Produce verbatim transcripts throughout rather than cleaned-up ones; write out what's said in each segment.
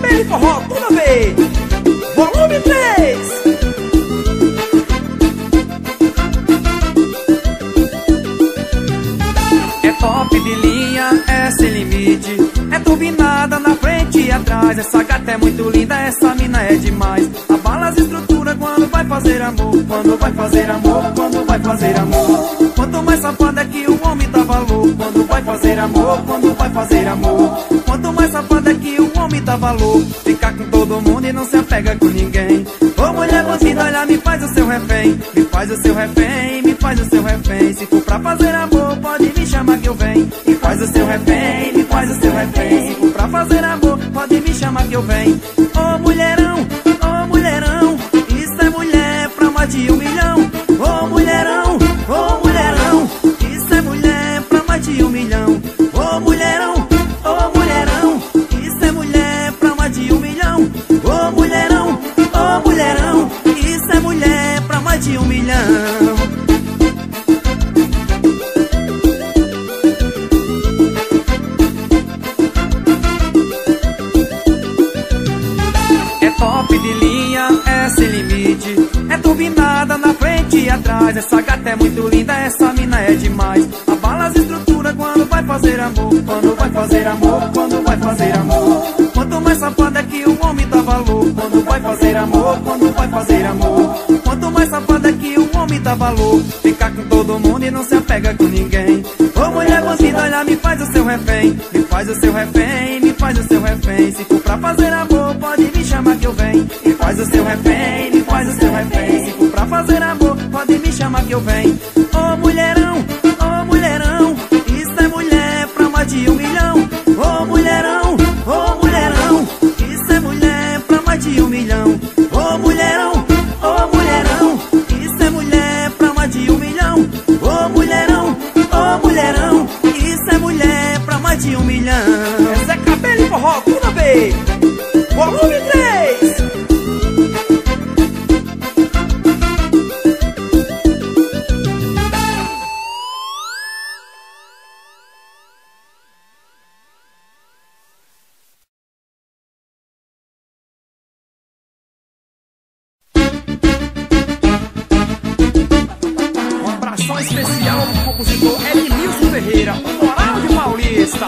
Cabelo e forró, tudo a ver. Volume três. É top de linha, é sem limite, é turbinada na frente e atrás. Essa gata é muito linda, essa mina é demais. Abala as estruturas quando vai fazer amor, quando vai fazer amor, quando vai fazer amor. Quanto mais safada é que o homem dá valor, quando vai fazer amor, quando vai fazer amor. Quanto mais safada é que o homem dá valor, fica com todo mundo e não se apega com ninguém. Ô mulher bandida, olha, me faz o seu refém, me faz o seu refém, me faz o seu refém. Se for pra fazer amor, pode me chamar que eu venho. Me faz o seu refém, me faz o seu refém. Se for pra fazer amor, pode me chamar que eu venho. Ô mulherão, ô mulherão, isso é mulher pra mais de um milhão. Ô mulherão, ô mulherão, isso é mulher pra mais de um milhão. Ô mulherão, ô mulherão, isso é mulher pra mais de um milhão. Ô mulherão, ô mulherão, isso é mulher pra mais de um milhão. É top de linha, é sem limite, é turbinada na frente e atrás. Essa gata é muito linda, essa mina é demais. Abala as estruturas quando vai fazer amor, quando vai fazer amor, quando vai fazer amor. Quanto mais safada é que o homem dá valor, quando vai fazer amor, quando vai fazer amor. Quanto mais safada é que o homem dá valor, fica com todo mundo e não se apega com ninguém. Ô mulher bandida, olha, me faz o seu refém, me faz o seu refém, me faz o seu refém. Se for pra fazer amor, pode me chamar que eu venho. Me faz o seu refém, me faz o seu refém. Se for pra fazer amor, pode me chamar que eu venho. Ô mulherão, ô mulherão, isso é mulher pra mais de um milhão. Ô mulherão, ô mulherão, isso é mulher pra mais de um milhão. Ô mulherão, ô mulherão, isso é mulher pra mais de um milhão. Ô mulherão, ô mulherão, isso é mulher pra mais de um milhão. Essa é cabelo e forró, tudo a ver. Volume três. Um abração especial do compositor Edmilson Ferreira, o Moral de Paulista.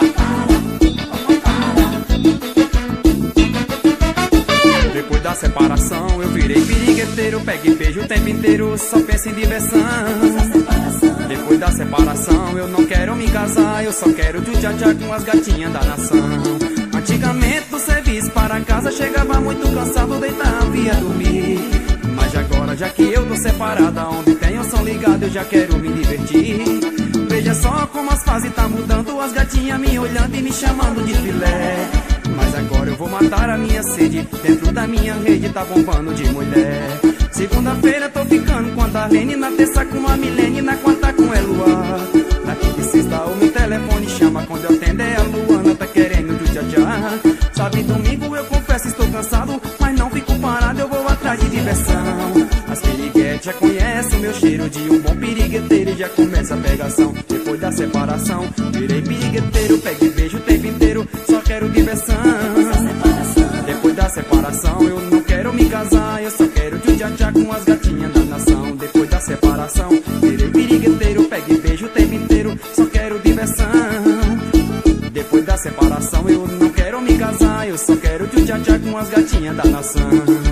Depois da separação eu virei pirigueteiro, pegue e beijo o tempo inteiro, só penso em diversão. Depois da separação eu não quero me casar, eu só quero tchutchá com as gatinhas da nação. Antigamente do serviço para casa chegava muito cansado, deitava e ia dormir. Mas agora, já que eu tô separada, onde tem o som ligado, eu já quero me divertir. Veja só como as fases tá mudando, as gatinhas me olhando e me chamando de filé. Mas agora eu vou matar a minha sede, dentro da minha rede tá bombando de mulher. Segunda-feira tô ficando com a Darlene, na terça com a Milene, na quarta com a Eloá. Na quinta e sexta o meu telefone chama, quando eu atender a Luana tá querendo do tchá-tchá. Sabe, domingo eu confesso estou cansado, mas não fico parado, eu vou atrás de diversão. As piriguetes já conhecem o meu cheiro de um bom pirigueteiro e já começa a pegação. Depois da separação virei pirigueteiro, pegue e beijo o tempo inteiro, só quero diversão. Depois da separação eu não quero me casar, eu só quero tchutchá com as gatinhas da nação. Depois da separação virei pirigueteiro, pegue e beijo o tempo inteiro, só quero diversão. Depois da separação eu não quero me casar, eu só quero tchutchá com as gatinhas da nação.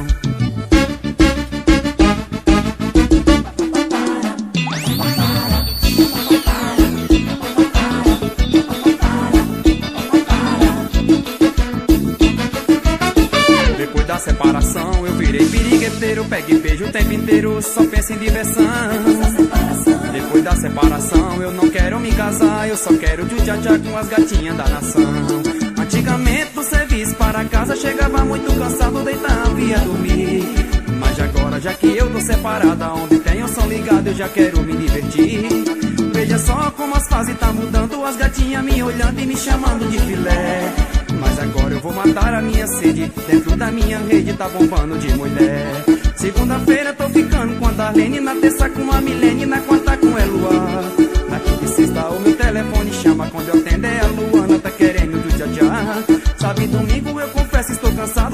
Depois da separação eu virei pirigueteiro, pegue e beijo o tempo inteiro, só penso em diversão. Depois da separação eu não quero me casar, eu só quero tchutchá com as gatinhas da nação. Antigamente do serviço para casa chegava muito cansado, deitava e ia dormir. Mas agora, já que eu tô separada, onde tem o som ligado, eu já quero me divertir. Veja só como as fases tá mudando, as gatinhas me olhando e me chamando de filé. Mas agora eu vou matar a minha sede, dentro da minha rede tá bombando de mulher. Segunda-feira tô ficando com a Darlene, na terça com a Milene, na quarta com a Eloá. Na quinta e sexta o meu telefone chama, quando eu atender a Luana tá querendo do tchá-tchá. Sabe, domingo eu confesso estou cansado,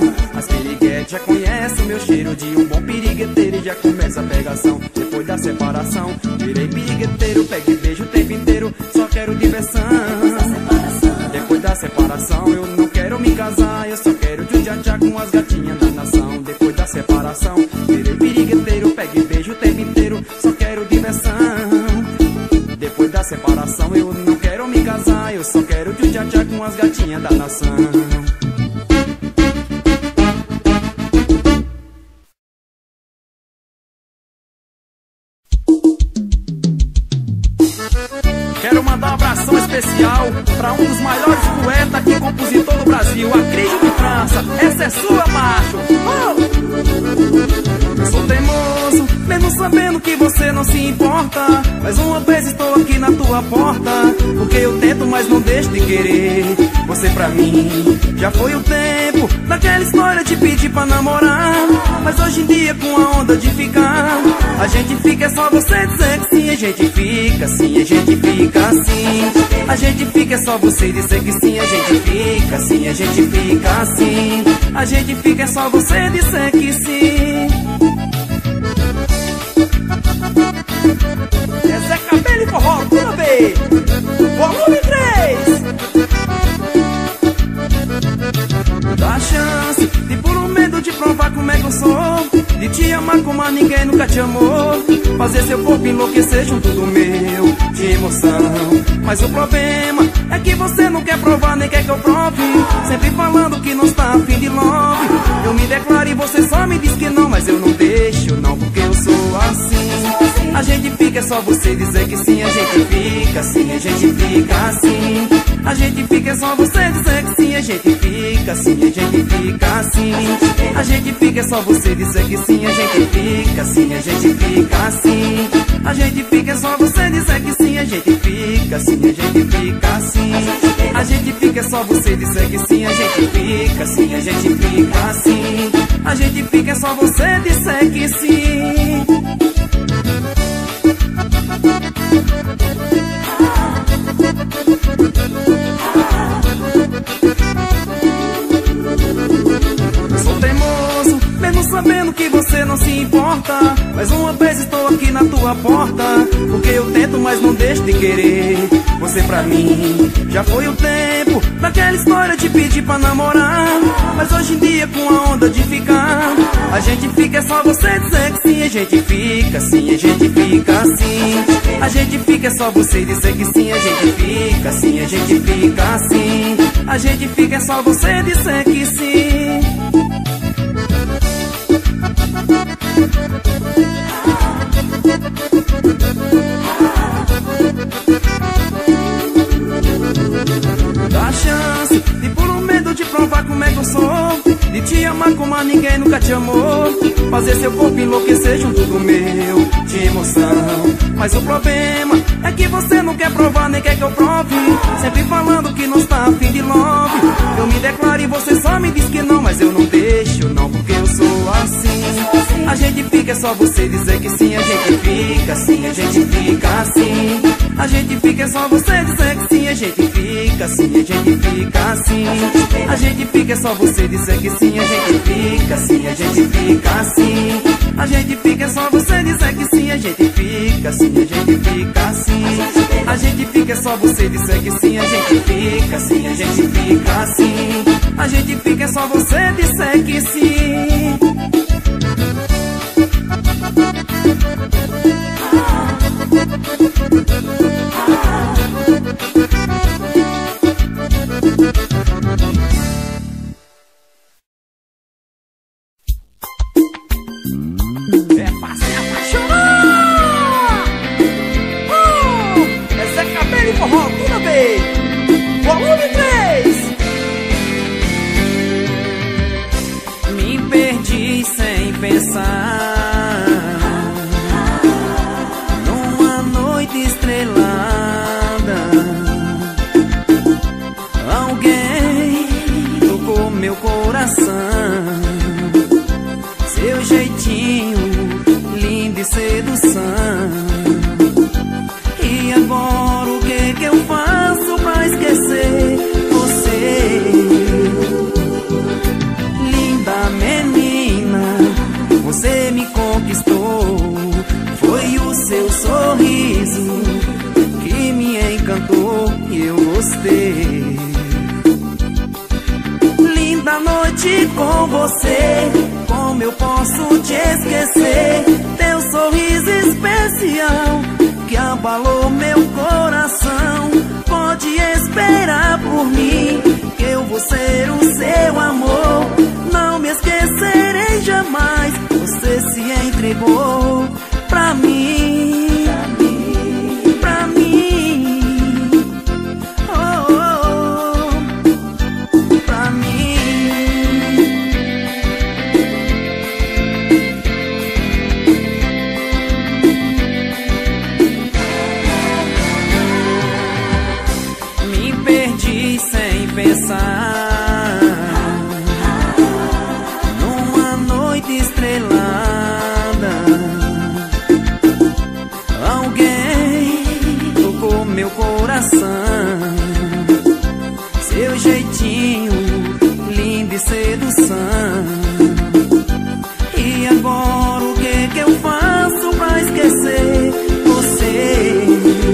As piriguetes já conhecem o meu cheiro de um bom pirigueteiro e já começa a pegação. Depois da separação, virei pirigueteiro, pego e beijo o tempo inteiro, só quero diversão. Depois da separação, eu não quero me casar, eu só quero tchutchá com as gatinhas da nação. Depois da separação, virei pirigueteiro, pego e beijo o tempo inteiro, só quero diversão. Depois da separação, eu não quero me casar, eu só quero tchutchá com as gatinhas da nação. Quero mandar um abração especial pra um dos maiores poetas e compositor do Brasil, Acrígio de França. Essa é sua, macho! Oh! Eu sou teimoso, mesmo sabendo que você não se importa. Mais uma vez estou aqui na tua porta, porque eu tento, mas não deixo de querer. Você pra mim já foi o tempo daquela história de pedir pra namorar. Mas hoje em dia com a onda de ficar, a gente fica, é só você dizer que sim. A gente fica sim, a gente fica assim. A gente fica, é só você dizer que sim. A gente fica sim, a gente fica assim. A gente fica, é só você dizer que sim. Essa é cabelo e forró, tudo bem. Volume três. Dá chance, de por um medo de provar como é que eu sou, de te amar como a ninguém nunca te amou, fazer seu corpo enlouquecer junto do meu, de emoção. Mas o problema é que você não quer provar, nem quer que eu prove, sempre falando que não está afim de love. Eu me declaro e você só me diz que não, mas eu não deixo não, porque eu sou assim. A gente fica, é só você dizer que sim. A gente fica assim, a gente fica assim. A gente fica, é só você dizer que sim. A gente fica assim, a gente fica assim. A gente fica, é só você dizer que sim. A gente fica assim, a gente fica assim. A gente fica, é só você dizer que sim. A gente fica assim, a gente fica assim. A gente fica, é só você dizer que sim. A gente fica assim, a gente fica assim. A gente fica, é só você dizer que sim. Eu sou teimoso, mesmo sabendo que você não se importa. Mais uma vez estou aqui na tua porta, porque eu tento, mas não deixo de querer. Você pra mim já foi o tempo daquela história de pedir pra namorar. Mas hoje em dia com a onda de ficar, a gente fica, é só você dizer que sim. A gente fica assim, a gente fica assim. A gente fica, é só você dizer que sim. A gente fica assim, a gente fica assim. A gente fica, é só você dizer que sim. Dá chance, de por um medo de provar como é que eu sou, de te amar como a ninguém nunca te amou, fazer seu corpo enlouquecer junto do meu, de emoção. Mas o problema é que você não quer provar, nem quer que eu prove, sempre falando que não está afim de love. Eu me declaro e você só me diz que não, mas eu não deixo não, porque eu sou assim. A gente fica, é só você dizer que sim. A gente fica assim, a gente fica assim. A gente fica, é só você dizer que sim. A gente fica assim, a gente fica assim. A gente fica, é só você dizer que sim. A gente fica assim, a gente fica assim. A gente fica, é só você dizer que sim. A gente fica assim, a gente fica assim. A gente fica, é só você dizer que sim. A gente fica assim, a gente fica assim. A gente fica, é só você dizer que sim. É pra se apaixonar! Uh, essa é cabelo e forró, tudo bem! Volume três! Me perdi sem pensar numa noite estrelada. Alguém tocou meu coração, seu jeitinho lindo e sedução. E agora o que que eu faço pra esquecer você? encantou e eu gostei. Linda noite com você, como eu posso te esquecer? Teu sorriso especial que abalou meu coração. Pode esperar por mim, que eu vou ser o seu amor. Não me esquecerei jamais, você se entregou pra mim, pra mim, oh, oh, pra mim. Me perdi sem pensar numa noite estrelada. Alguém tocou meu coração, seu jeitinho lindo e sedução. E agora o que que eu faço pra esquecer você?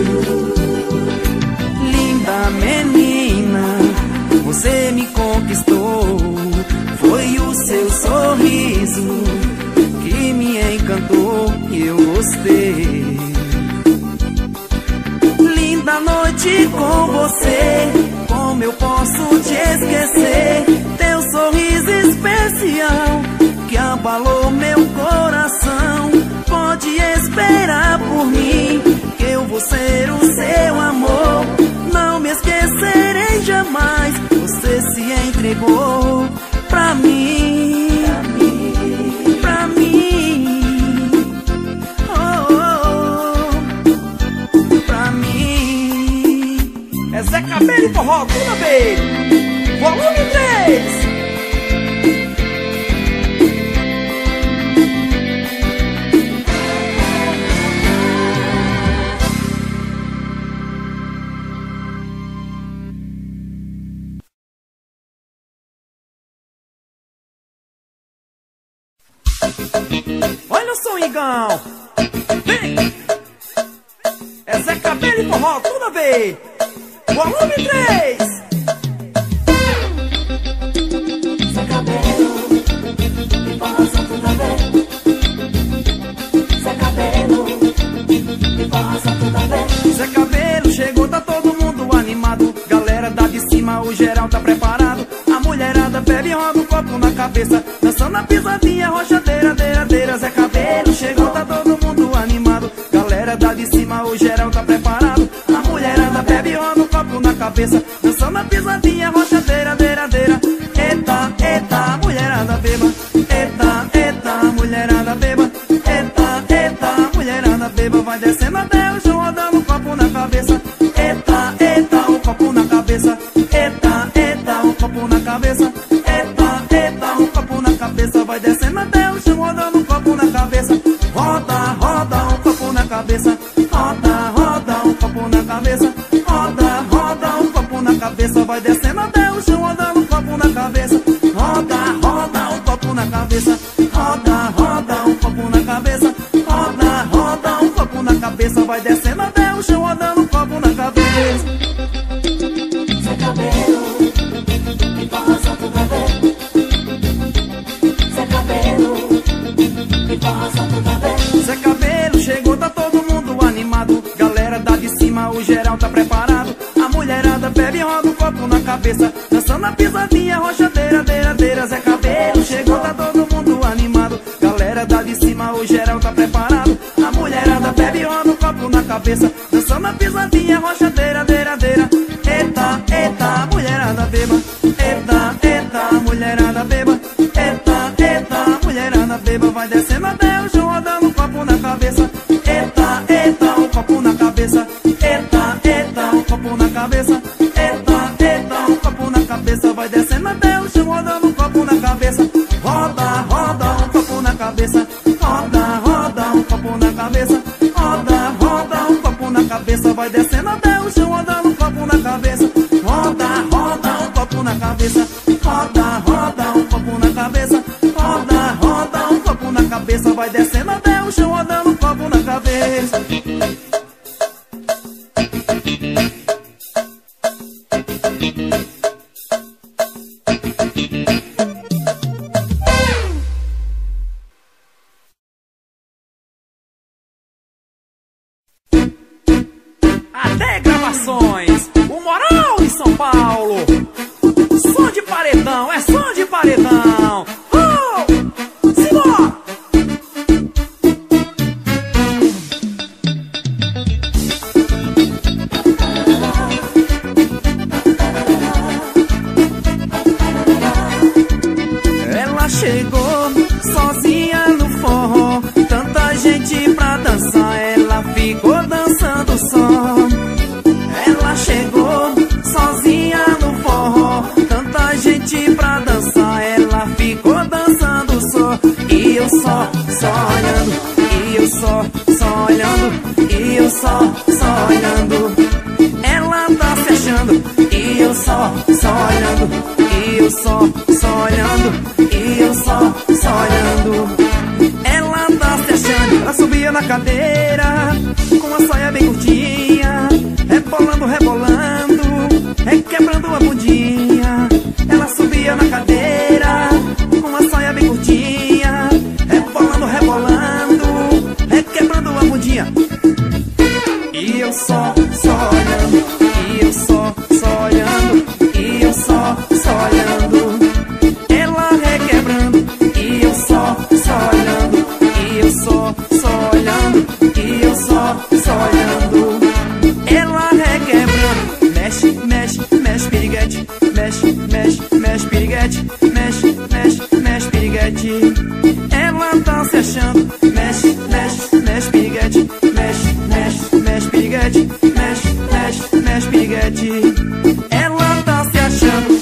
Linda menina, você me conquistou. Foi o seu sorriso que me encantou e eu gostei. Linda noite com você, como eu posso te esquecer? Teu sorriso especial que abalou meu coração. Pode esperar por mim, que eu vou ser o seu amor. Não me esquecerei jamais, você se entregou pra mim, pra mim, oh, oh, pra mim. É Zé Cabelo e Forró, tudo bem? Volume três. Olha o som, Igão. Vem. É Zé Cabelo e Forró, tudo a ver. Volume três. Zé Cabelo e Forró são tudo a ver. Zé Cabelo e Forró são tudo a ver. Zé Cabelo chegou, tá todo mundo animado. Galera da de cima, o geral tá preparado. A mulherada bebe e roda o copo na cabeça, dançando na pisadinha, rochadeira, deira, deira. Zé Cabelo chegou, tá todo mundo animado. Galera da de cima, o geral tá preparado. A mulherada bebe e roda o copo na cabeça, dançando na pisadinha, rochadeira, deira, deira. Eita, eita, mulherada beba. Eita, eita, mulherada beba. Eita, eita, mulherada beba. Vai descendo até o chão, rodando o copo na cabeça. Eita, eita, o copo na cabeça. Eita, eita, o copo na cabeça. Eita, eita, o copo na cabeça. Vai descendo até o chão, rodando o copo na cabeça. Roda, roda, o copo na cabeça. Roda, roda, o copo na cabeça. Roda, roda, o copo na cabeça. Vai descendo até o chão, rodando o copo na cabeça. Roda, roda, o copo na cabeça. Roda, roda, o copo na cabeça. Roda, roda, o copo na cabeça. Vai descendo até o chão, rodando o copo na cabeça. Zé Cabelo e Forró são tudo a ver. Zé Cabelo e Forró são tudo a ver. Zé Cabelo chegou, tá todo mundo animado. Galera da de cima, o geral tá preparado. A mulherada bebe e roda o copo na cabeça, dançando na pisadinha, rochadeira, deira, deira. Zé Cabelo chegou, tá todo mundo animado. Galera da de cima, o geral tá preparado. A mulherada bebe e roda o copo na cabeça, dançando na pisadinha, rochadeira, deira, deira. Eita, eita, mulherada beba. Eita, eita, mulherada beba. Eita, eita, mulherada beba. Vai descendo até o chão, rodando o copo na cabeça. Eita, eita, o copo na cabeça. Eita, eita, o copo na cabeça. Eita, eita, o copo na cabeça. Vai descendo até o chão, rodando o copo na cabeça. Roda, roda, o copo na cabeça. Roda, roda, o copo na cabeça. Roda, roda, o copo na cabeça. Vai descendo até o chão, rodando o copo na cabeça. Roda, roda, o copo na cabeça. Roda, roda, o copo na cabeça. Roda, roda, o copo na cabeça. Vai descendo até o chão, rodando o copo na cabeça. achando, e eu só, só olhando, e eu só, só olhando, e eu só, só olhando. Ela tá se achando, ela subia na cadeira, com a saia bem curtinha, rebolando, rebolando, requebrando a bundinha. Ela subia na cadeira, com a saia bem curtinha, rebolando, rebolando, requebrando a bundinha. E eu só, só olhando, e eu só, só olhando, e eu só, só olhando. Ela requebrando, e eu só, só olhando, e eu só, só olhando, e eu só, só olhando. Ela requebrando, mexe, mexe, mexe piriguete, mexe, mexe, mexe piriguete, mexe, mexe, mexe piriguete. Ela tá se achando, mexe, mexe, mexe piriguete, mexe, mexe, mexe piriguete, mexe, mexe, mexe piriguete. Ela tá se achando.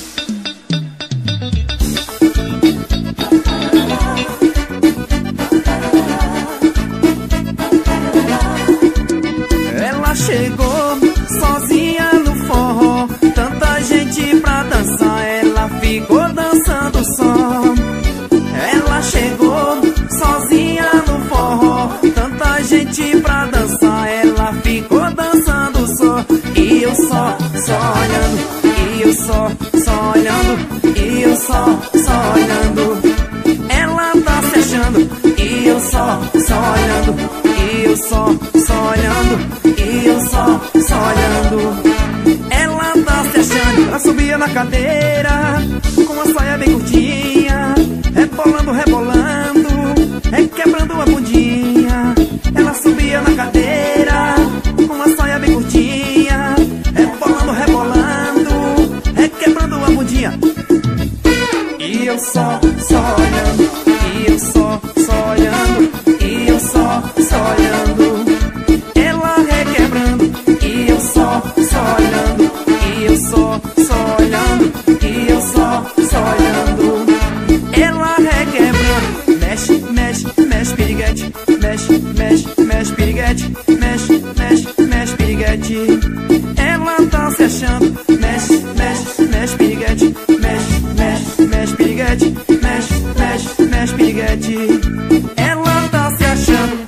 Ela chegou sozinha no forró, tanta gente pra dançar, ela ficou dançando só. Ela chegou sozinha no forró, tanta gente pra dançar, ela ficou dançando só. E eu só, só olhando, e eu só, só olhando, e eu só, só olhando. Ela tá se achando, e eu só, só olhando, e eu só, só olhando, e eu só, só olhando. Ela tá se achando, ela subia na cadeira, com a saia bem curtinha, rebolando, rebolando, requebrando a bundinha. Ela subia na cadeira, com a saia bem curtinha, rebolando, rebolando, requebrando a bundinha. E eu só, só olhando, e eu só, só olhando, e eu só, só olhando. Ela requebrando, e eu só, só olhando, e eu só, só olhando, e eu só, só olhando. Ela requebrando, mexe, mexe, mexe piriguete, mexe, mexe, mexe piriguete, mexe, mexe, mexe piriguete. Ela tá se achando, mexe, mexe, mexe piriguete, mexe, mexe, mexe piriguete, mexe, mexe, mexe piriguete. Ela tá se achando.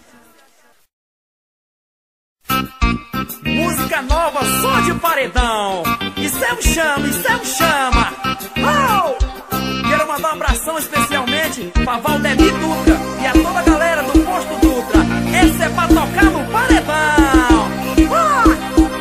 Música nova só de paredão. Isso é um chama, isso é um chama. Oh! Quero mandar um abração especialmente pra Valdemir Dutra e a toda a galera do Posto Dutra. Esse é pra tocar no paredão. Oh!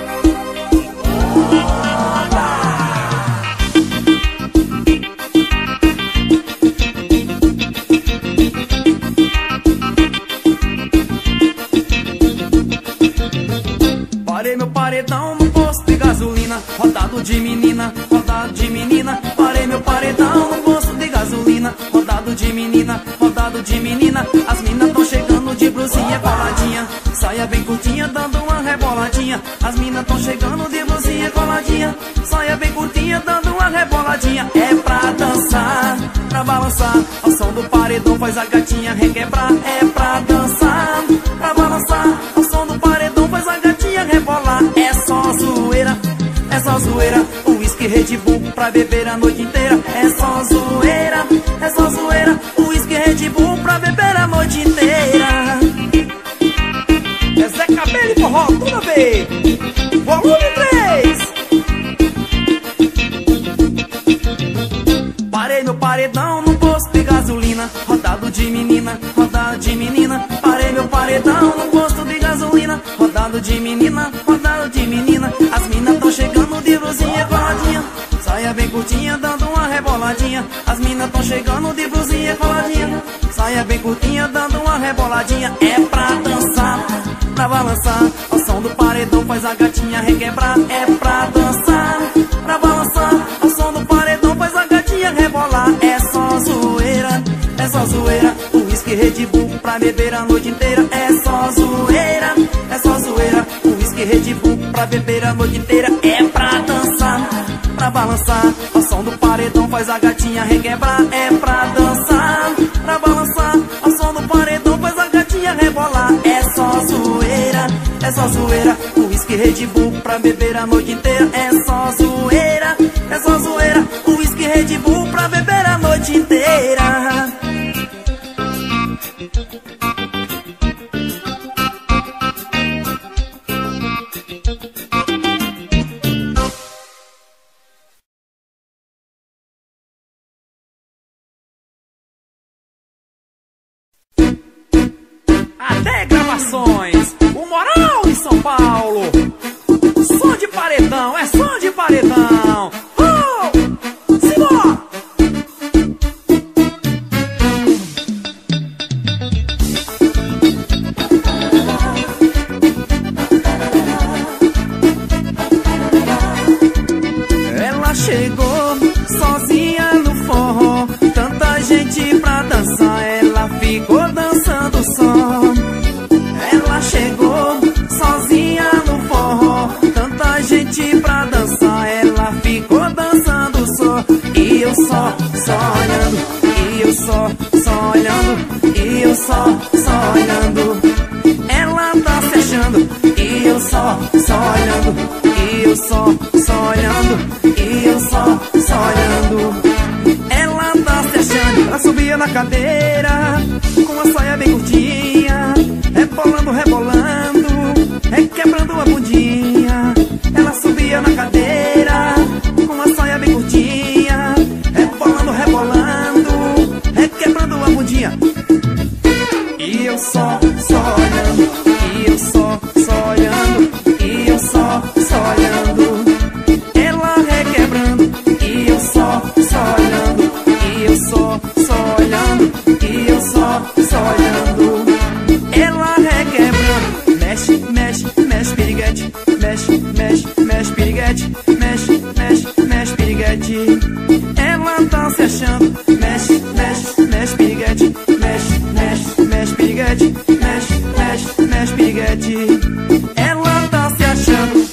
Parei meu paredão no posto de gasolina, rodado de menina, rodado de menina. Parei meu paredão no posto de gasolina, rodado de menina, rodado de menina. As minas tão chegando de blusinha coladinha, saia bem curtinha dando uma reboladinha. As minas tão chegando de blusinha coladinha, saia bem curtinha dando uma reboladinha. É pra dançar, pra balançar, ao som do paredão faz a gatinha requebrar. É pra dançar, pra balançar, ao som do paredão faz a gatinha rebolar. É só zoeira, é só zoeira, o uísque Red Bull pra beber a noite inteira. É só zoeira, é só zoeira, o uísque Red Bull pra beber a noite inteira. É Zé Cabelo e forró, tudo bem. Volume três. Parei meu paredão no posto de gasolina, rodado de menina, rodado de menina. Parei meu paredão no posto de gasolina, rodado de menina, rodado de menina. As minas tão chegando de blusinha coladinha, saia bem curtinha dando uma reboladinha. As minas tão chegando de blusinha coladinha, saia bem curtinha dando uma reboladinha. É pra dançar, pra balançar, ao som do paredão faz a gatinha requebrar. É pra dançar, pra balançar, ao som do paredão faz a gatinha rebolar. É só zoeira, é só zoeira, o uísque Red Bull pra beber a noite inteira. É só zoeira, é só zoeira, o uísque Red Bull pra beber a noite inteira. É pra dançar, pra balançar, ao som do paredão faz a gatinha requebrar. É pra dançar, pra balançar, ao som do paredão faz a gatinha rebolar. É só zoeira, é só zoeira. Whisky Red Bull pra beber a noite inteira. É só zoeira, é só zoeira. Whisky Red Bull pra beber a noite inteira. Até gravações, o Moral em São Paulo. Som de paredão, é som de paredão. Oh, simbora! Ela chegou sozinha no forró, tanta gente pra dançar, ela ficou dançando só. Ela chegou sozinha no forró, tanta gente pra dançar, ela ficou dançando só. E eu só, só olhando, e eu só, só olhando, e eu só, só olhando. Ela tá se achando, e eu só, só olhando, e eu só, só olhando, e eu só, só olhando. Ela tá se achando, ela subia na cadeira com a saia bem curtinha, rebolando, rebolando, é quebrando a bundinha. Ela subia na cadeira com a saia bem curtinha, rebolando, rebolando, é quebrando a bundinha. E eu só, só olhando, e eu só, só olhando, e eu só, só olhando. Ela requebrando, e eu só, só olhando, e eu só, só olhando, e eu só, só olhando. Ela requebrando, mexe, mexe, mexe piriguete, mexe, mexe, mexe piriguete, mexe, mexe, mexe piriguete. Ela tá se achando, mexe, mexe, mexe piriguete, mexe, mexe, mexe piriguete, mexe, mexe, mexe piriguete. Ela tá se achando.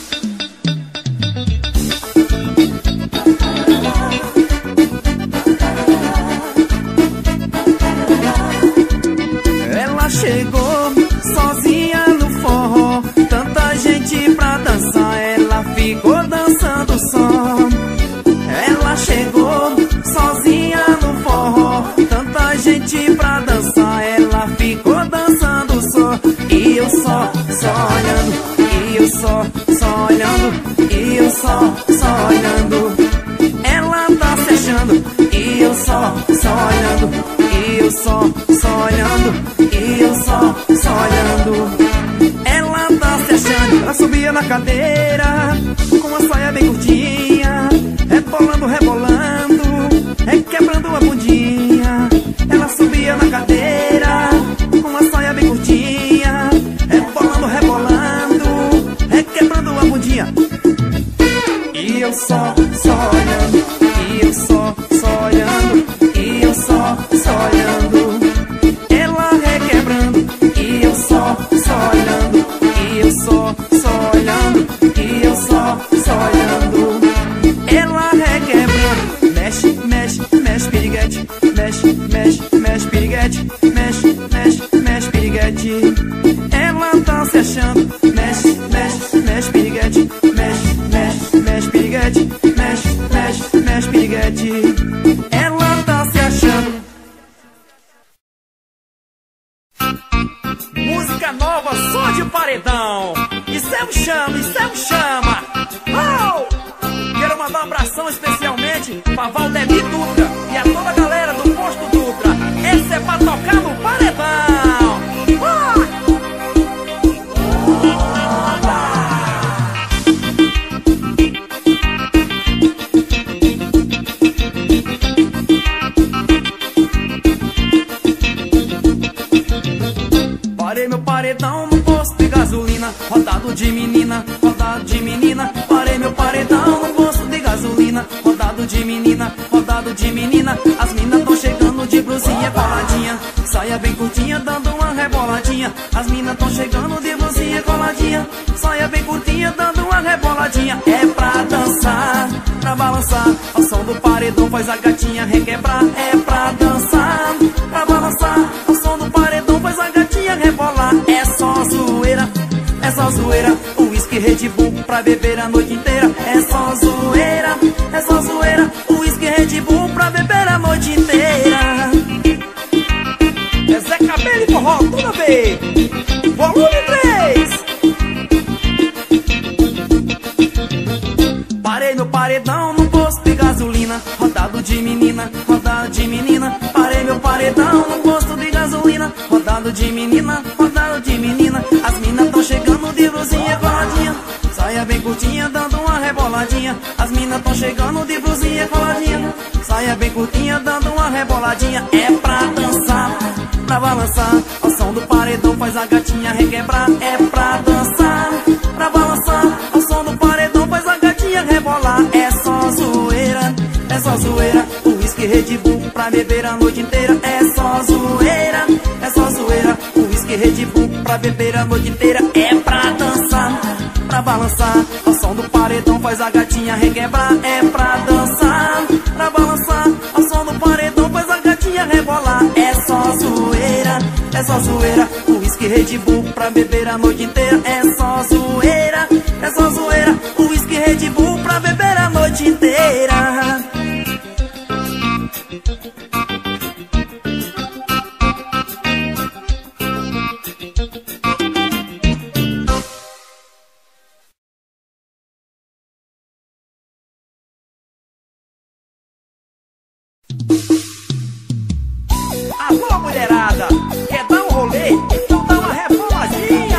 Ela chegou sozinha no forró, tanta gente pra dançar, ela ficou dançando só. Ela chegou sozinha no forró, tanta gente pra dançar, ela ficou dançando só. E eu só, só olhando, e eu só, só olhando, e eu só, só olhando. Ela tá se achando, e eu só, só olhando, e eu só, só olhando, e eu só, só olhando. Ela tá se achando, ela subia na cadeira com a saia bem curtinha, rebolando, rebolando, é quebrando a bundinha. Ela subia na cadeira com a saia bem curtinha, rebolando, rebolando, é quebrando a bundinha. E eu só, só olhando, e eu só, só olhando, e eu só, só olhando. Ela requebrando, e eu só, só olhando, e eu só, só olhando, e eu só, só olhando. Ela requebrando, mexe, mexe, mexe piriguete, mexe, mexe, mexe piriguete, mexe, mexe, mexe piriguete. Ela tá se achando, mexe, mexe, mexe piriguete, mexe, mexe, mexe piriguete, mexe, mexe, mexe piriguete. Ela tá se achando. Música nova, som de paredão. Isso é um chama, isso é um chama. Oh! Quero mandar um abração especialmente pra Valdemir Dutra e a toda a galera do Posto Dutra. Esse é pra tocar no paredão. Oh! Parei meu paredão no posto de gasolina, rodado de menina, rodado de menina. Parei meu paredão no posto de gasolina, rodado de menina, rodado de menina. As minas tão chegando de blusinha coladinha, saia bem curtinha dando uma reboladinha. As minas tão chegando de blusinha coladinha, saia bem curtinha dando uma reboladinha. É pra dançar, pra balançar, ao som do paredão faz a gatinha requebrar. É pra dançar, pra balançar, ao som do paredão faz a gatinha rebolar. É só zoeira, é só zoeira. Red Bull pra beber a noite inteira. É só zoeira, é só zoeira. Whisky Red Bull pra beber a noite inteira. É Zé Cabelo e forró, toda vez. Volume três. Parei no paredão, no posto de gasolina, rodado de menina, rodado de menina. Parei meu paredão no posto de gasolina, rodado de menina, rodado de menina. As minas tão chegando de blusinha coladinha, saia bem curtinha dando uma reboladinha. As minas tão chegando de blusinha coladinha, saia bem curtinha dando uma reboladinha. É pra dançar, pra balançar, ao som do paredão faz a gatinha requebrar. É pra dançar, pra balançar, ao som do paredão faz a gatinha rebolar. É só zoeira, é só zoeira. O whisky Red Bull pra beber a noite inteira. É só zoeira, é só zoeira. O whisky Red Bull pra beber a noite inteira. É pra dançar, pra balançar, ao som do paredão faz a gatinha requebrar. É pra dançar, pra balançar, ao som do paredão faz a gatinha rebolar. É só zoeira, é só zoeira. O whisky Red Bull pra beber a noite inteira. É só zoeira, é só zoeira. O whisky Red Bull pra beber a noite inteira. Alô, mulherada, quer dar um rolê? Então dá uma reboladinha.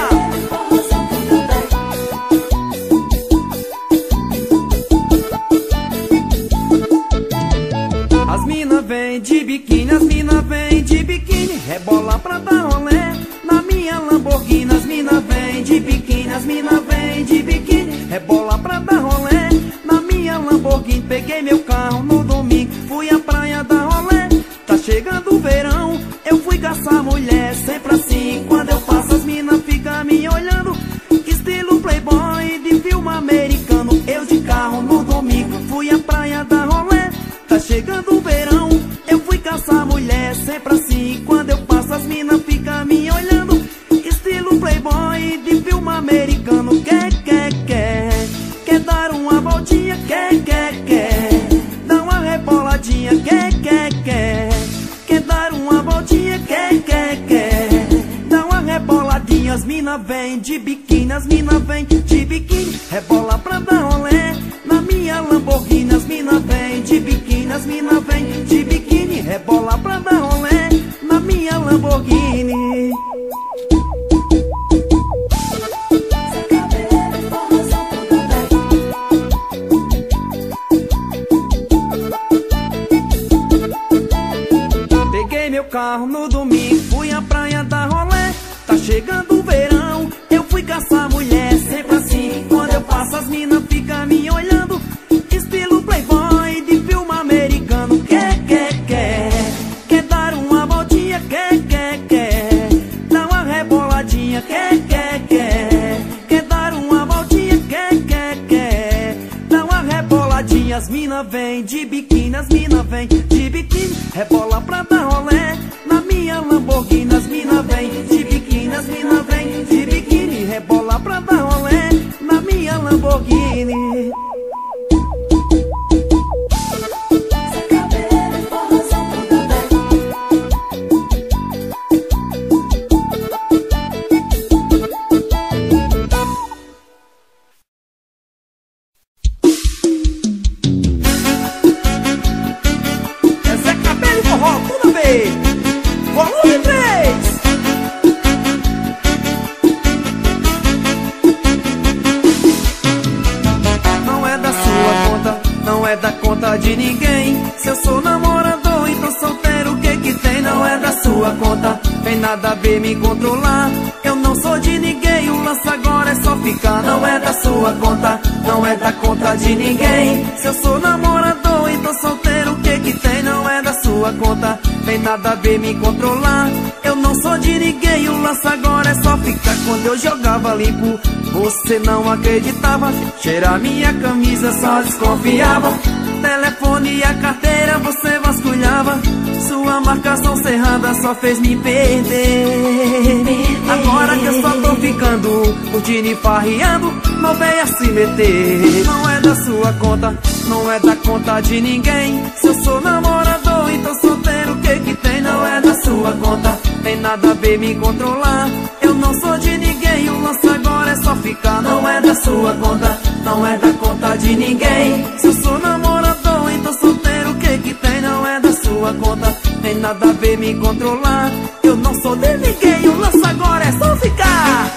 As mina vem de biquíni, as mina vem de biquíni, rebola pra dar rolé na minha Lamborghini. As mina vem de biquíni, as mina vem de biquíni, rebola pra dar rolé na minha Lamborghini. Peguei meu carro no domingo, fui à praia dar rolé. Tá chegando o verão, eu fui caçar mulher, sempre assim. Quando eu passo as minas ficam me olhando, estilo playboy de filme americano. Eu de carro no domingo, fui à praia dar rolé. Tá chegando o verão, eu fui caçar mulher, sempre assim. Quando eu passo as minas ficam me olhando, estilo playboy de filme americano. Quer, quer, quer, quer dar uma voltinha, quer, quer, quer, dá uma reboladinha, quer, quer, quer, quer dar uma voltinha, quer, quer, quer, dá uma reboladinha. As mina vem de biquíni, as mina vem de biquíni, rebola pra dar rolé na minha Lamborghini. As mina vem de biquíni, as mina vem de biquíni, rebola pra dar rolé na minha Lamborghini. Peguei meu carro no domingo, fui à praia dar rolé. Tá chegando o verão, eu fui caçar mulher, sempre assim. Quando eu passo as minas ficam me olhando, estilo playboy de filme americano. Quer, quer, quer, quer dar uma voltinha, quer, quer, quer, dá uma reboladinha, quer, quer, quer, quer dar uma voltinha, quer, quer, quer, dá uma reboladinha. As mina vem de biquíni, as mina vem de biquíni, rebola pra dar rolé na minha Lamborghini. As mina vem de biquíni, as mina vem de biquíni, rebola pra dar rolé na minha Lamborghini. É Zé Cabelo e forró, toda vez. Volume três. Não é da sua conta, não é da conta de ninguém. Se eu sou namorador e tô solteiro, o que que tem? Não é da sua conta, tem nada a ver me controlar. Eu não sou de ninguém, o lance agora é só ficar. Não é da sua conta, não é da conta de ninguém. Se eu sou namorador e tô solteiro, o que que tem? Não é da sua conta, tem nada a ver me controlar. Eu não sou de ninguém, o lance agora é só ficar. Quando eu jogava limpo, você não acreditava. Cheirar minha camisa, só desconfiava. Telefone e a carteira você vasculhava. Sua marcação cerrada só fez me perder. Agora que eu só tô ficando, curtindo e farreando, não venha se meter. Não é da sua conta, não é da conta de ninguém. Se eu sou namorador, então solteiro, o que que tem? Não é da sua conta, tem nada a ver me controlar. Eu não sou de ninguém, o lance agora é só ficar. Não é da sua conta, não é da conta de ninguém. Se eu sou namorador, então solteiro, o que que tem? Não é da sua conta, tem nada a ver me controlar. Eu não sou de ninguém, o lance agora é só ficar.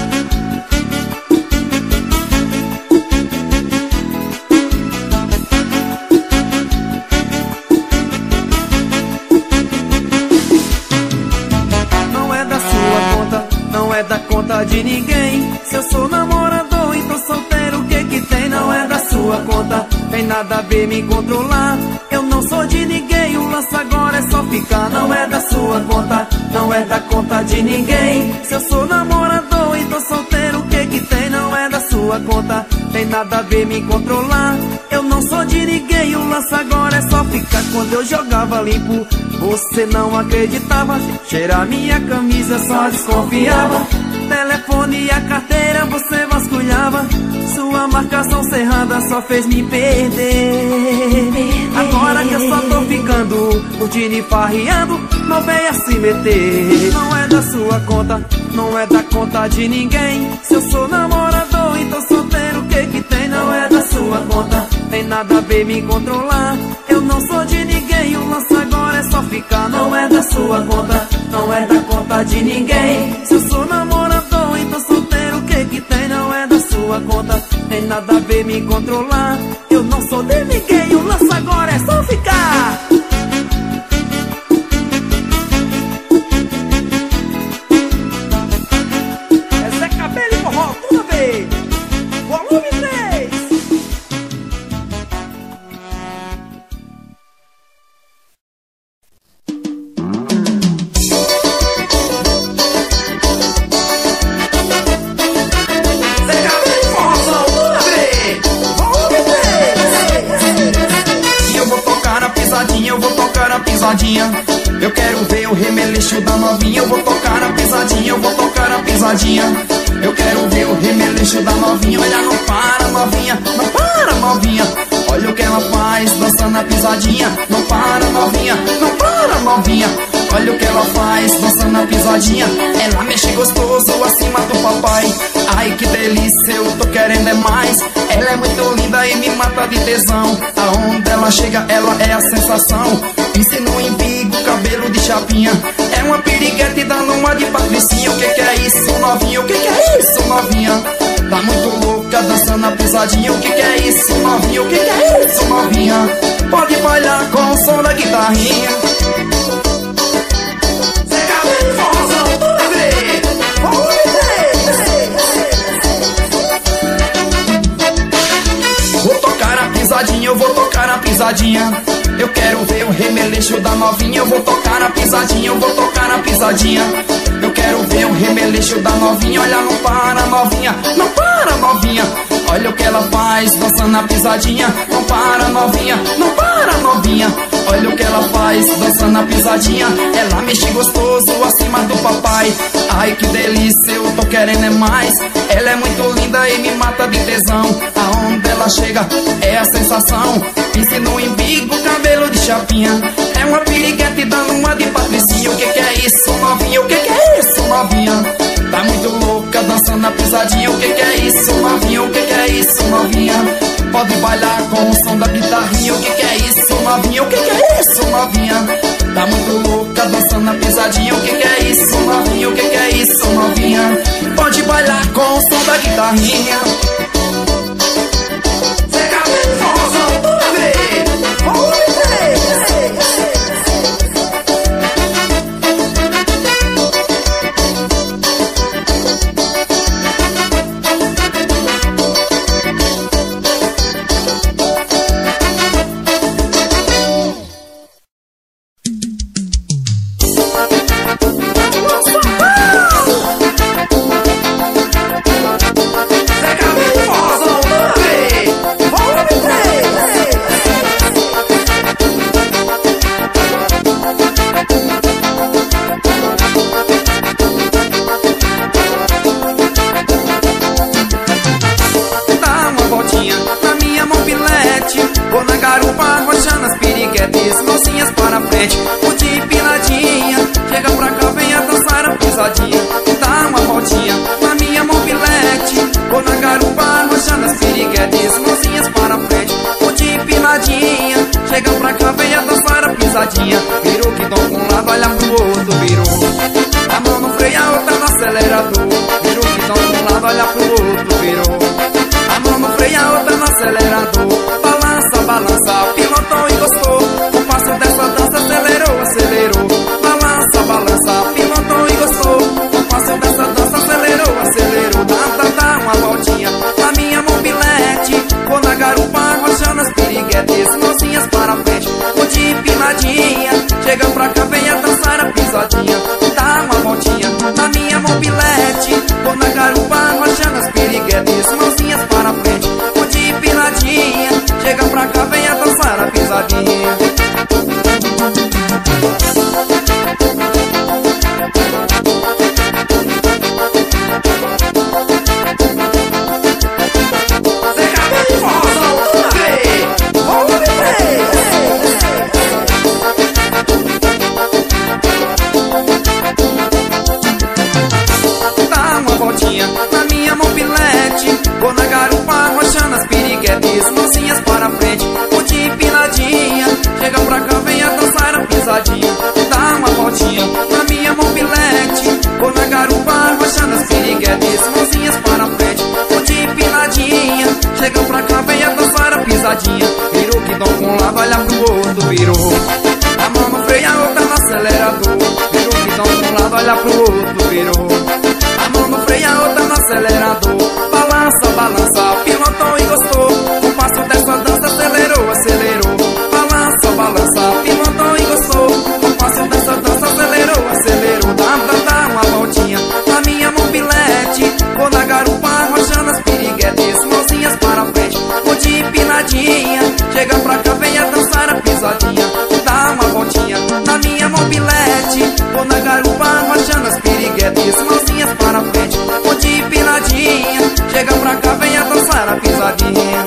Não é da conta de ninguém. Se eu sou namorador, então solteiro, o que que tem? Não é da sua conta, tem nada a ver me controlar. Eu não sou de ninguém, o lance agora é só ficar. Não é da sua conta, não é da conta de ninguém. Se eu sou namorador, então solteiro, o que que tem? Não é da sua conta, tem nada a ver me controlar. Eu não sou de ninguém, o lance agora é só ficar. Quando eu jogava limpo, você não acreditava. Cheirar minha camisa, só desconfiava. Telefone e a carteira você vasculhava. Sua marcação cerrada só fez me perder. Agora que eu só tô ficando, curtindo e farreando, não venha se meter. Não é da sua conta, não é da conta de ninguém. Se eu sou namorador, então solteiro, o que que tem? Não é da sua conta, tem nada a ver me controlar. Eu não sou de ninguém, o lance agora é só ficar. Não é da sua conta, não é da conta de ninguém. Se eu sou namorador, então solteiro, o que que tem? Não é da sua conta, tem nada a ver me controlar. Eu não sou de ninguém, o lance agora é só ficar. É Zé Cabelo e forró, toda vez. Volume três. Eu quero ver o remeleixo da novinha. Eu vou tocar a pisadinha, eu vou tocar a pisadinha. Eu quero ver o remeleixo da novinha. Olha, não para, novinha, não para, novinha. Olha o que ela faz, dançando a pisadinha. Não para, novinha, não para, novinha. Olha o que ela faz, dançando a pisadinha. Ela mexe gostoso acima do papai. Ai, que delícia, eu tô querendo é mais. Ela é muito linda e me mata de tesão. Aonde ela chega, ela é a sensação. Pince no embigo, cabelo de chapinha. É uma piriguete dando uma de patricinha. O que que é isso, novinha? O que que é isso, novinha? Tá muito louca dançando a pisadinha. O que que é isso, novinha? O que que é isso, novinha? Pode bailar com o som da guitarrinha. Vou tocar a pisadinha, eu vou tocar a pisadinha. Eu quero ver o remeleixo da novinha. Eu vou tocar a pisadinha, eu vou tocar a pisadinha. Eu quero ver o remeleixo da novinha. Olha, não para, novinha, não para, novinha. Olha o que ela faz, dançando a pisadinha. Não para, novinha, não para, novinha. Olha o que ela faz, dançando a pisadinha. Ela mexe gostoso acima do papai. Ai, que delícia, eu tô querendo é mais. Ela é muito linda e me mata de tesão. Aonde ela chega é a sensação. Pince no embigo, cabelo de chapinha. É uma piriguete dando uma de patricinha. O que que é isso, novinha? O que que é isso, novinha? Tá muito louca dançando a pisadinha. O que que é isso, novinha? O que que é isso, novinha? Pode bailar com o som da guitarrinha. O que que é isso, novinha? O que que é isso, novinha? Tá muito louca dançando a pisadinha. O que que é isso, novinha? O que que é isso, novinha? Pode bailar com o som da guitarrinha. Zé Cabelo, forrozão, toda vez. Volume três. Zé Cabelo. frente, curte empinadinha. Chega pra cá, venha dançar a pisadinha. Dá uma voltinha na minha mobilete. Vou na garupa, arrochando as piriguetes. Mãozinhas para frente, curte empinadinha. Chega pra cá, venha dançar a pisadinha. Virou que dom pra um lado, olha pro outro, virou. A mão no freio, a outra no acelerador. Virou que dom pra um lado, olha pro outro, virou. A mão no freio, a outra no acelerador. Balança, balança, pilotou e gostou. O passo dessa dança acelerou, acelerou. Balança, balança, pilotou e gostou. O passo dessa dança acelerou, acelerou. Dá, dá, dá uma voltinha na minha mobilete. Vou na garupa, arrochando as piriguetes. Mãozinhas para frente, curte empinadinha. Chega pra cá, venha dançar a pisadinha. Dá uma voltinha na minha mobilete. Vou na garupa, arrochando as piriguetes. Mãozinhas para frente, curte empinadinha. Chega pra cá, venha dançar a pisadinha. Zé Cabelo e Forrozão, tudo bem? Volume três. Dá uma voltinha na minha mobilete. Vou na garupa, arrochando as piriguetes. Mãozinhas para frente, curte empinadinha. Chega pra cá, venha dançar a pisadinha. Dá uma voltinha na minha mobilete. Vou na garupa, arrochando as piriguetes. Mãozinhas para frente, curte empinadinha. Chega pra cá, venha dançar a pisadinha. Virou que dom pra um lado, olha pro outro, virou. A mão no freio, a outra no acelerador. Virou que dom pra um lado, olha pro outro, virou. A mão no freio, a outra no acelerador. Balança, balança, pilotou e gostou. O passo dessa dança acelerou, acelerou. Balança, balança, pilotou e gostou. O passo dessa dança acelerou, acelerou. Dá, dá, dá uma voltinha na minha mobilete. Vou na garupa, arrochando as piriguetes. Mãozinhas para frente, curte empinadinha. Chega pra cá, venha dançar a pisadinha. Dá uma voltinha na minha mobilete. Vou na garupa, arrochando as piriguetes. Mãozinhas para frente, curte empinadinha. Chega pra cá, venha dançar a pisadinha.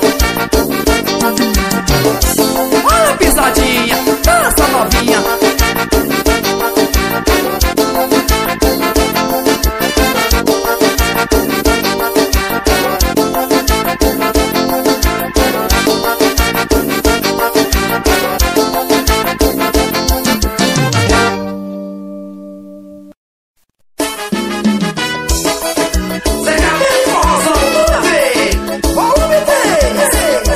Olha a pisadinha, dança novinha. Zé Cabelo e Forrozão, tudo bem? Volume três.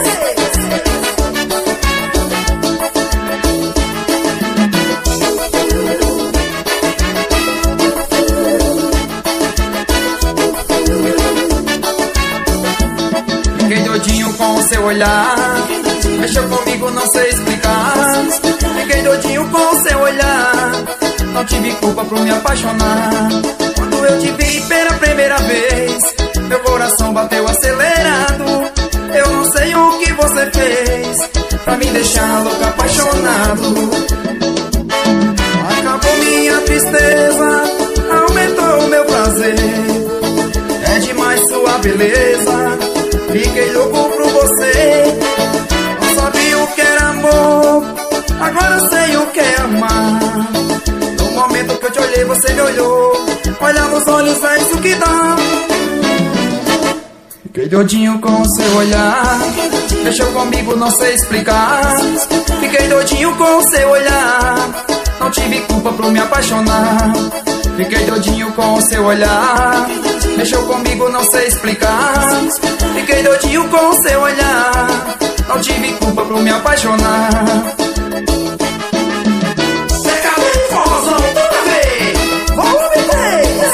Fiquei doidinho com o seu olhar. Mexeu comigo, não sei explicar. Fiquei doidinho com o seu olhar. Não tive culpa por me apaixonar. Quando eu te vi pela primeira vez, meu coração bateu acelerado. Eu não sei o que você fez pra me deixar louco, apaixonado. Acabou minha tristeza, aumentou o meu prazer. É demais sua beleza, fiquei louco por você. Não sabia o que era amor, agora sei o que é amar. No momento que eu te olhei, você me olhou. Olha nos olhos, é isso que dá. Fiquei doidinho com o seu olhar. Mexeu comigo, não sei explicar. Fiquei doidinho com o seu olhar. Não tive culpa por me apaixonar. Fiquei doidinho com o seu olhar. Mexeu comigo, não sei explicar. Fiquei doidinho com o seu olhar. Não tive culpa por me apaixonar. Zé Cabelo e Forrozão, toda vez. Volume três.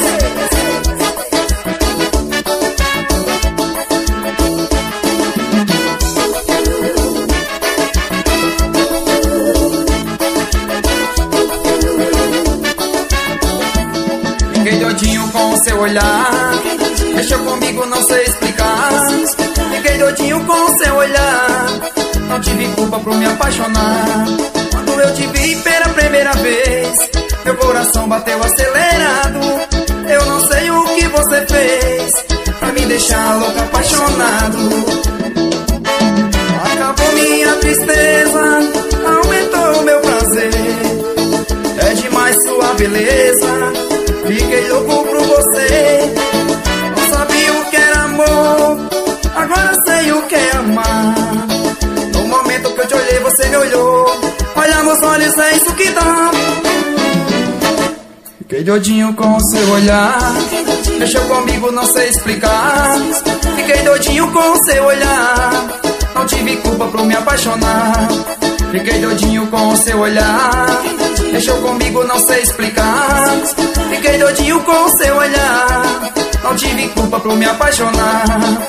Fiquei doidinho com o seu olhar. Mexeu comigo, não sei explicar. Fiquei doidinho com o seu olhar. Não tive culpa por me apaixonar. Quando eu te vi pela primeira vez, meu coração bateu acelerado. Eu não sei o que você fez pra me deixar louco, apaixonado. Acabou minha tristeza, aumentou o meu prazer. que dá. Fiquei doidinho com o seu olhar, mexeu comigo, não sei explicar. Fiquei doidinho com o seu olhar, não tive culpa pra me apaixonar. Fiquei doidinho com o seu olhar, mexeu comigo, não sei explicar. Fiquei doidinho com o seu olhar, não tive culpa pra me apaixonar.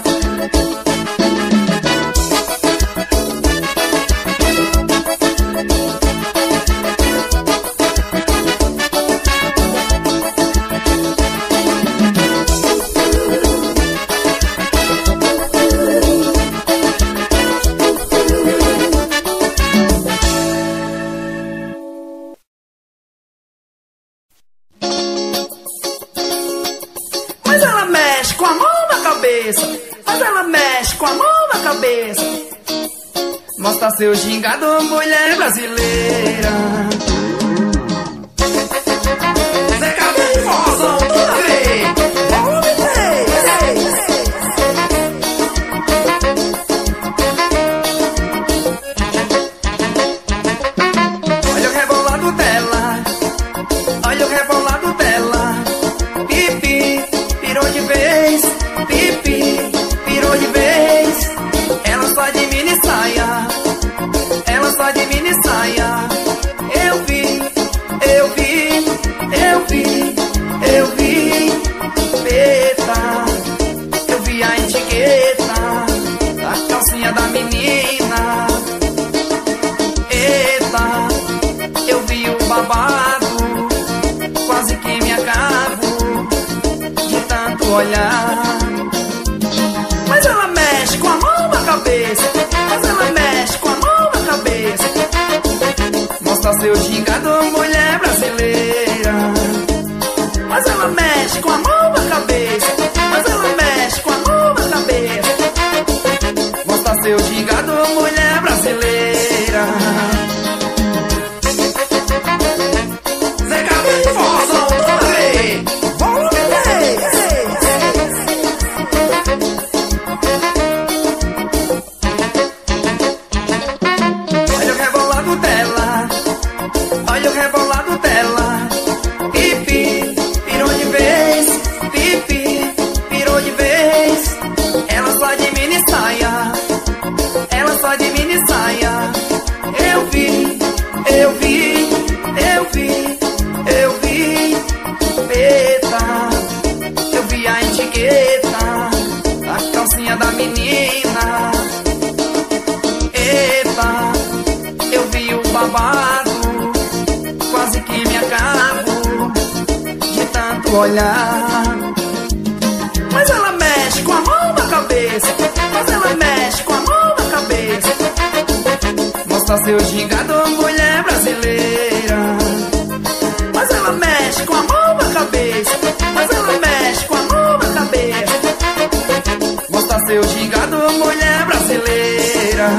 Mas ela mexe com a mão na cabeça. Mostra seu gingado, mulher brasileira. Zé Cabelo e forrozão toda vez. Volume três. Olha o rebolado dela, olha o rebolado dela. Pipi, pirou de vez. Pipi, pirou de vez. Ela só de mini saia, ela só de mini saia. Eu vi, eu vi, eu vi, eu vi. Eita, eu vi a etiqueta da calcinha da menina. Eita, eu vi o babado, quase que me acabo de tanto olhar. Mas ela mexe com a mão na cabeça, mas ela mexe com a mão na cabeça. Mostra seu gingado, mulher brasileira. Mas ela mexe com a mão na cabeça, mas ela mexe com a mão na cabeça. Mostra seu gingado, mulher brasileira. Zé Cabelo e forrozão toda vez. Volume três. Olha o rebolado dela, olha o rebolado dela. Pipi, pirou de vez. Pipi, pirou de vez. Ela só de mini saia, ela só de mini saia. Eu vi, eu vi, eu vi, eu vi. Eita, eu vi a etiqueta da calcinha da menina. Eita, eu vi o babado, quase que me acabo de tanto olhar. Mas ela mexe com a mão na cabeça, mas ela mexe com a mão na cabeça. Mostra seu gingado, mulher brasileira. Mas ela mexe com a mão na cabeça, mas ela mexe com a mão na cabeça. Mostra seu gingado, mulher brasileira.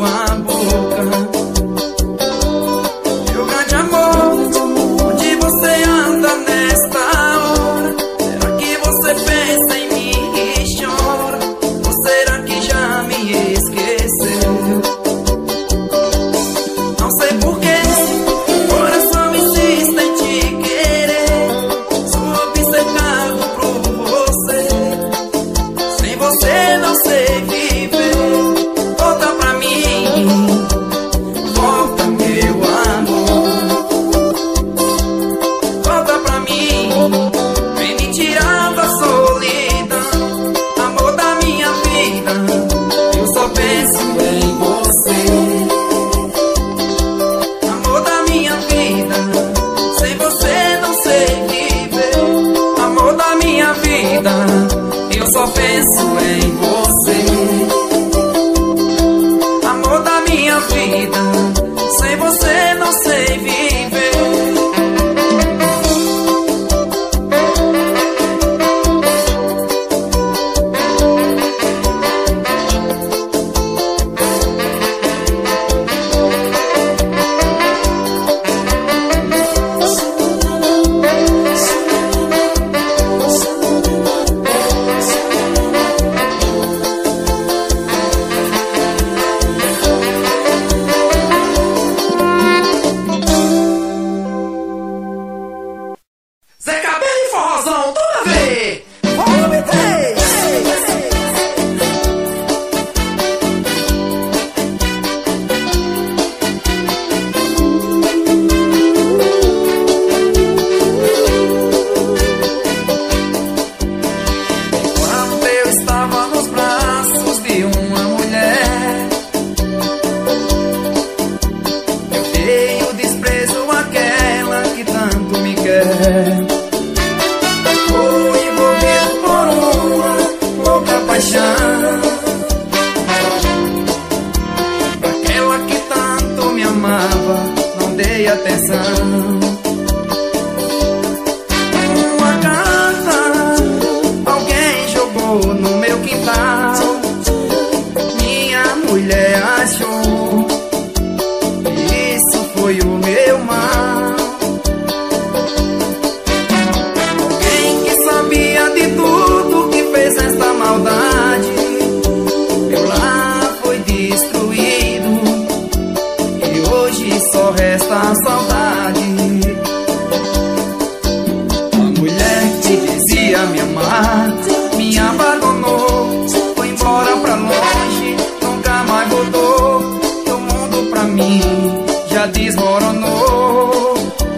tua boca. Meu grande amor, onde você anda nesta hora? Será que você pensa em mim e chora? Ou será que já me esqueceu? Não sei porquê, coração insiste em te querer. Sou obcecado por você. Sem você não sei viver. Volta pra mim, volta meu amor. Volta pra mim, vem me tirar da solidão. Amor da minha vida, eu só penso em você. Amor da minha vida, sem você não sei viver. Amor da minha vida, eu só penso em você. Amor da minha vida, sem você não sei viver. Zé Cabelo e Forrozão, tudo a ver. Volume três. Quando eu estava nos braços de uma mulher, eu dei o desprezo àquela que tanto me quer. Fui envolvido por uma louca paixão, pra aquela que tanto me amava, não dei atenção. Uma carta alguém jogou no meu quintal, minha mulher achou, e isso foi o meu mal. Alguém que sabia de tudo que fez esta maldade, meu lar foi destruído e hoje só resta a saudade. A mulher que dizia me amar me abandonou, foi embora pra longe, nunca mais voltou. E o mundo pra mim já desmoronou.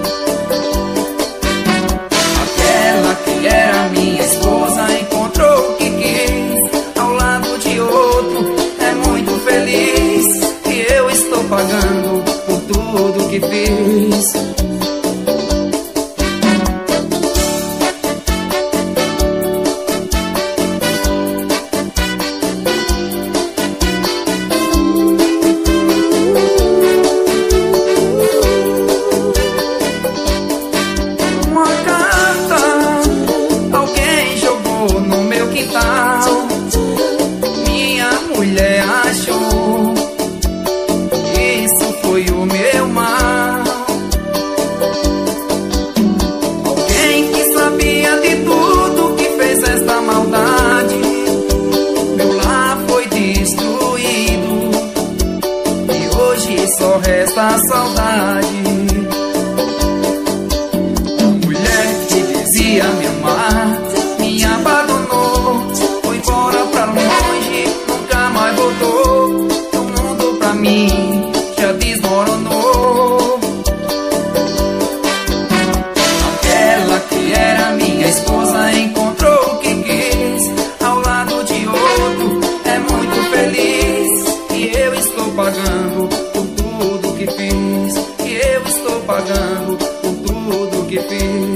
Aquela que era minha esposa encontrou o que quis, ao lado de outro é muito feliz. E eu estou pagando por tudo que fiz. Uma carta alguém jogou no meu quintal, minha mulher achou, isso foi o meu mal. Alguém que sabia de tudo que fez esta maldade, meu lar foi destruído e hoje só resta a saudade. Me amar, me abandonou, foi embora pra longe, nunca mais voltou. O mundo pra mim já desmoronou. Aquela que era minha esposa encontrou o que quis, ao lado de outro é muito feliz. E eu estou pagando por tudo que fiz, e eu estou pagando por tudo que fiz.